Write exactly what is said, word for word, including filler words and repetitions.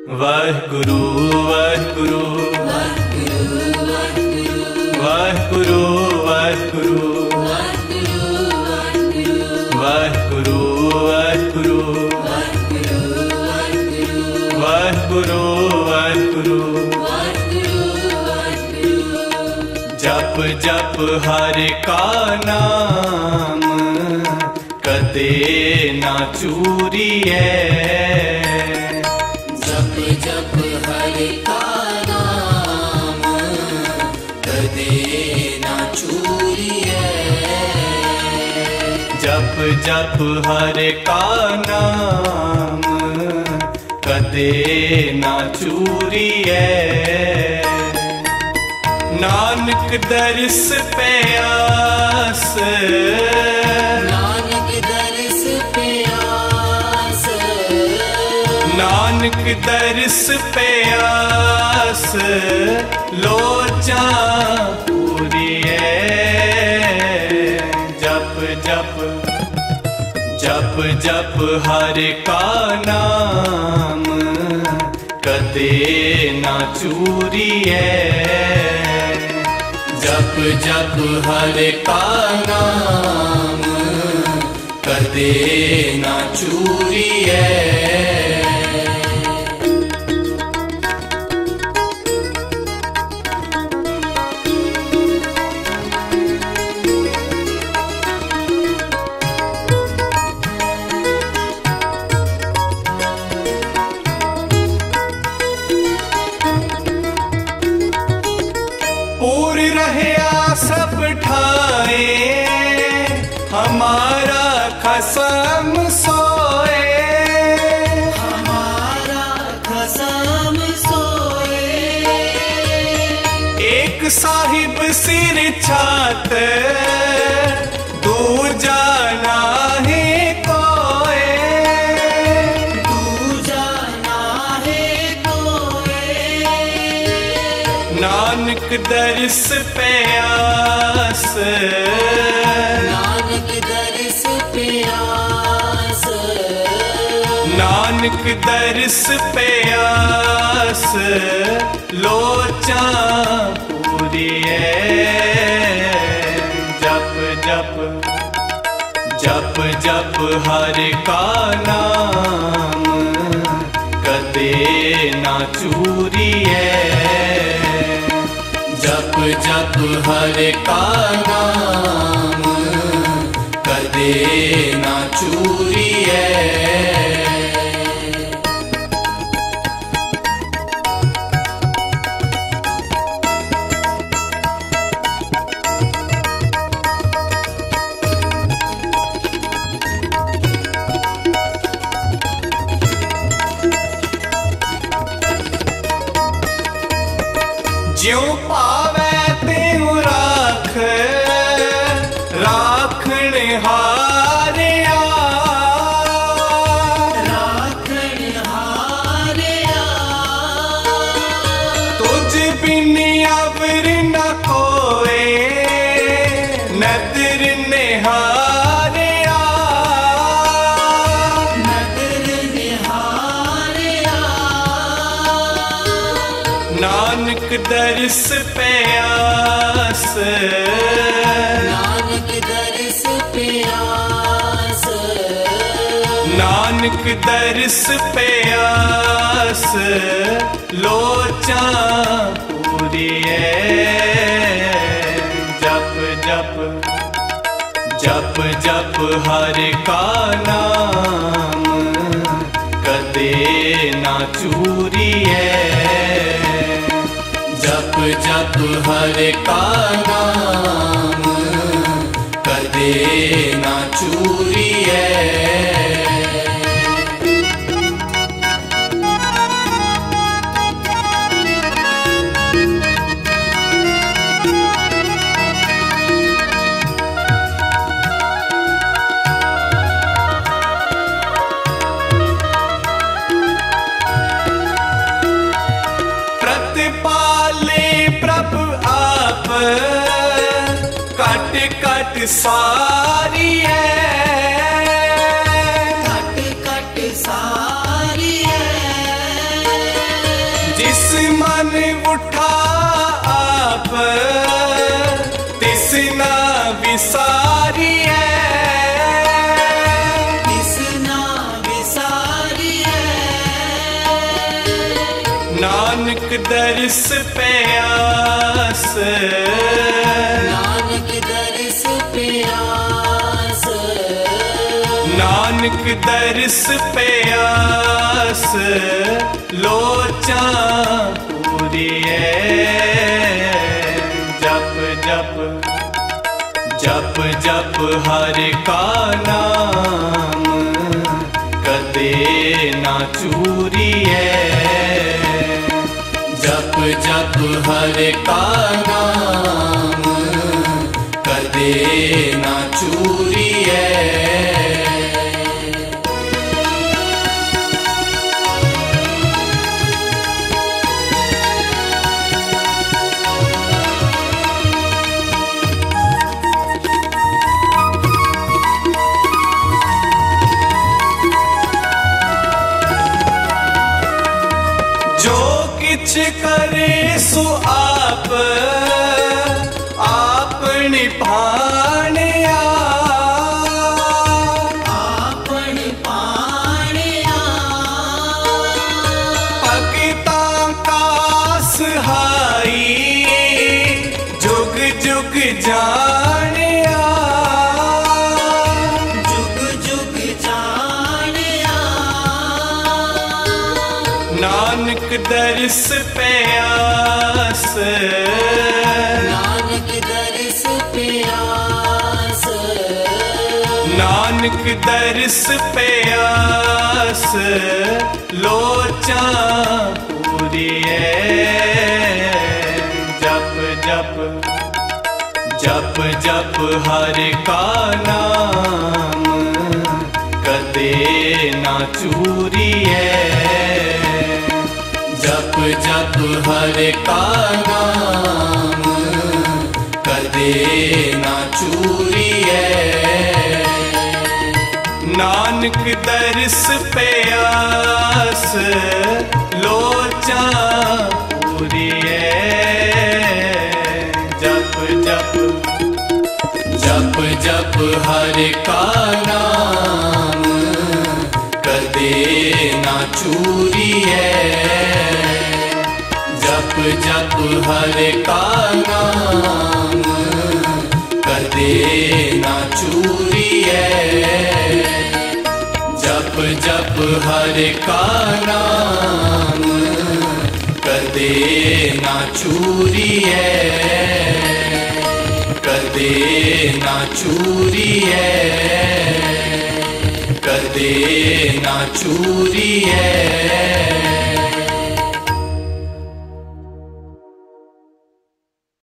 वाहिगुरु वाहिगुरु वाहिगुरु वाहिगुरु वाहिगुरु वाहिगुरु वाहिगुरु जप जप हरि का नाम कदे ना चूरिए। जप जप हरि का नाम कदे ना चूरिए। जप जप हरि का नाम कदे ना चूरिए। नानक दरिस पे आस, नानक दरिस पे आस, नानक दरिस पे आस लोचा पूरी है। जप जप जप जप हरि का नाम कदे ना चूरिए। जप जप हरि का नाम कदे ना चूरिए। पूरी रहया सब ठाए हमारा खसम सोए। हमारा खसम सोए। एक साहिब सिर छात दूजा नाहे कोए। दूजा नाहे कोए। नानक दरिस पे आस, नानक दरिस पे आस, नानक दरिस पे आस लोचा पूरी है। जप जप जप जप हरि का नाम कदे ना चूरिए। जप जप हरि का नाम कदे ना चूरिए। ज्यों पावे त्यों राख राखण हारिया। राखण हारिया। तुझ बिन अवर न कोए नदर निहारिया। नदर निहारिया। नानक दरिस पे आस, नानक दरिस पे आस, नानक दरिस पे आस लोचा पूरी है। जप जप जप जप हरि का नाम कदे ना चूरिए। जप जप हरि का नाम कदे ना चूरिए। प्रतिपाले प्रभु आप कट कट सारी है। कट कट सारी है। उठा आप तिसना विसारी है, तिसना विसारी है। नानक दरस प्यास, नानक दरस प्यास, नानक दरस प्यास लोचा पूरी है। जप जप जप जप हर का नाम कदे ना चूरी है। जप जप हर का नाम कदे ना चूरी है। किछ करे सो आप आपने भाणिया, आपने भाणिया। भगता का सहाई जुग जुग जानिया, जुग जुग जानिया। नानक दरस प्यास, नानक दरस प्यास, नानक दरस प्यास लोचा पूरी है। जप जप जप जप हर का नाम कदे ना चूरी है। जप जप हर का नाम कदे ना चूरी है। नानक दरस प्यास लोचा पूरी है। जप जप जप जप हर का नाम कदे ना चूरी है। जप जप हर का नाम कदे ना चूरी है। जप जप हर का नाम कदे ना चूरी है। कदे ना चूरी है। कदे ना चूरी है।